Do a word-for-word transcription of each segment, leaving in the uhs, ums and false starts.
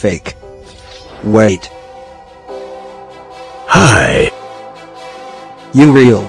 fake. Wait. Hi. You real.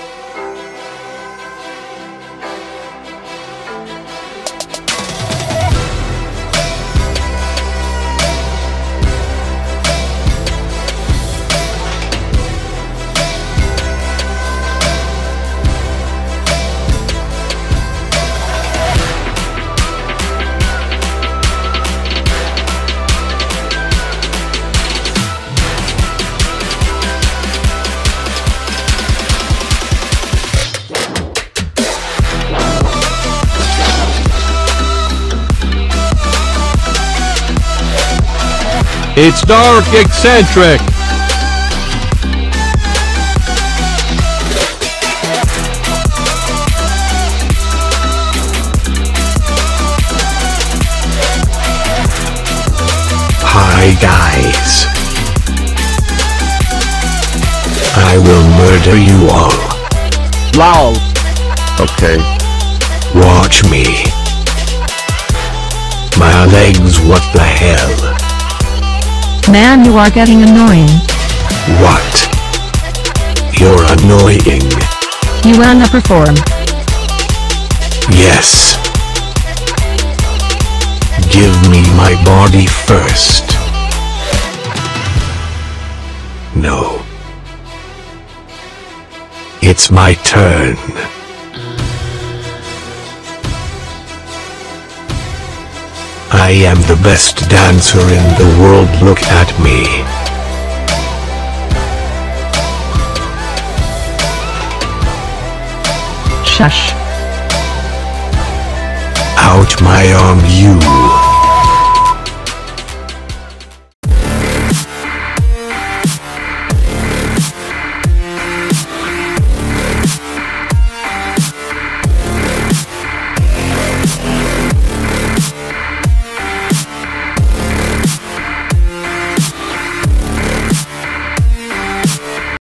It's dark eccentric. Hi guys. I will murder you all. Lol. Okay. Watch me. My legs, what the hell? Man, you are getting annoying. What? You're annoying. You underperform. Yes. Give me my body first. No. It's my turn. I am the best dancer in the world, look at me. Shush. Ouch, my arm, you.